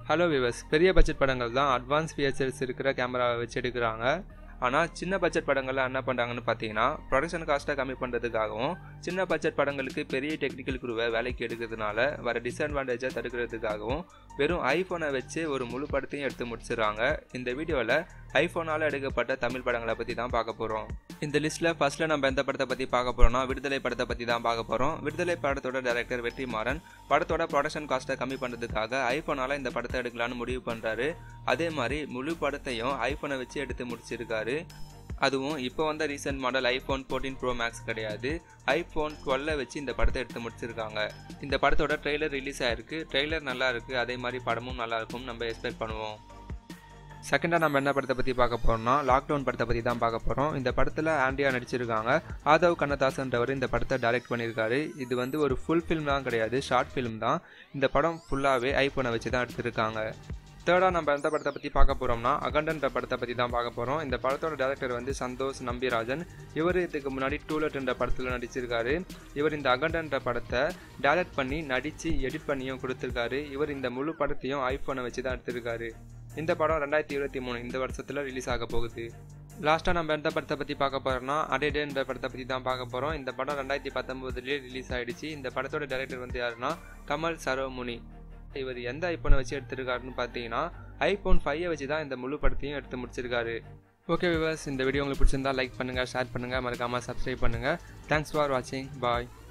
Hello viewers, பெரிய budget படங்கள் தான் அட்வான்ஸ் ஃபீச்சர்ஸ் இருக்கிற கேமராவை வச்சு எடுக்கிறாங்க. ஆனால் சின்ன பட்ஜெட் படங்கள்லாம் என்ன பண்ணுறாங்கன்னு பார்த்தீங்கன்னா, ப்ரொடக்ஷன் காஸ்ட்டை கம்மி பண்ணுறதுக்காகவும் சின்ன பட்ஜெட் படங்களுக்கு பெரிய டெக்னிக்கல் குரூவை வேலைக்கு எடுக்கிறதுனால வர டிஸ்அட்வான்டேஜை தடுக்கிறதுக்காகவும் வெறும் ஐஃபோனை வச்சு ஒரு முழு படத்தையும் எடுத்து முடிச்சிடறாங்க. இந்த வீடியோவில் ஐஃபோனால் எடுக்கப்பட்ட தமிழ் படங்களை பற்றி தான் பார்க்க போகிறோம். இந்த லிஸ்ட்டில் ஃபர்ஸ்ட்டில் நம்ம எந்த படத்தை பற்றி பார்க்க போகிறோம்னா, விடுதலை படத்தை பற்றி தான் பார்க்க போகிறோம். விடுதலை படத்தோட டைரக்டர் வெற்றிமாறன் படத்தோட ப்ரொடக்ஷன் காஸ்ட்டை கம்மி பண்ணுறதுக்காக ஐஃபோனால் இந்த படத்தை எடுக்கலான்னு முடிவு பண்ணுறாரு. அதே மாதிரி முழு படத்தையும் ஐஃபோனை வச்சு எடுத்து முடிச்சிருக்காரு. அதுவும் இப்போ வந்த recent model iPhone 14 Pro Max கிடையாது, ஐஃபோன் 12 வச்சு இந்த படத்தை எடுத்து முடிச்சிருக்காங்க. இந்த படத்தோட ட்ரெய்லர் ரிலீஸ் ஆயிருக்கு. ட்ரெய்லர் நல்லா இருக்குது, அதே மாதிரி படமும் நல்லா இருக்கும் நம்ம எக்ஸ்பெக்ட் பண்ணுவோம். செகண்டாக நம்ம என்ன படத்தை பற்றி பார்க்க போகிறோம்னா, லாக்டவுன் படத்தை பற்றி தான் பார்க்க போகிறோம். இந்த படத்தில் ஆண்டியா நடிச்சிருக்காங்க. ஆதவ் கண்ணதாசன்றவர் இந்த படத்தை டைரக்ட் பண்ணியிருக்காரு. இது ஒரு ஃபுல் ஃபிலிம் தான் கிடையாது, ஷார்ட் ஃபிலிம் தான். இந்த படம் ஃபுல்லாகவே ஐஃபோனை வச்சு தான் எடுத்திருக்காங்க. தேர்டாக நம்ம எந்த படத்தை பற்றி பார்க்க போகிறோம்னா, அகண்டன்ற படத்தை பற்றி தான் பார்க்க போகிறோம். இந்த படத்தோட டைரக்டர் சந்தோஷ் நம்பிராஜன். இவர் இதுக்கு முன்னாடி டூலெட் என்ற படத்தில் நடிச்சிருக்காரு. இவர் இந்த அகண்டன்ற படத்தை டைரக்ட் பண்ணி நடித்து எடிட் பண்ணியும் கொடுத்துருக்காரு. இவர் இந்த முழு படத்தையும் ஐஃபோனை வச்சு தான் எடுத்திருக்காரு. இந்த படம் 2023 இந்த வருஷத்தில் ரிலீஸ் ஆக போகுது. லாஸ்ட்டாக நம்ம எந்த படத்தை பற்றி பார்க்க போகிறோம்னா, அடேடேன்ற படத்தை பற்றி தான் பார்க்க போகிறோம். இந்த படம் 2019 ரிலீஸ் ஆகிடுச்சு. இந்த படத்தோட டைரக்டர் யாருன்னா கமல் சரோமுனி. இவர் எந்த ஐஃபோனை வச்சு எடுத்திருக்காருன்னு பார்த்தீங்கன்னா, ஐஃபோன் 5 வச்சு தான் இந்த முழு படத்தையும் எடுத்து முடிச்சிருக்காரு. ஓகே வியூவர்ஸ், இந்த வீடியோ உங்களுக்கு பிடிச்சிருந்தா லைக் பண்ணுங்கள், ஷேர் பண்ணுங்கள், மறக்காமல் சப்ஸ்கிரைப் பண்ணுங்கள். தேங்க்ஸ் ஃபார் வாட்சிங். பாய்.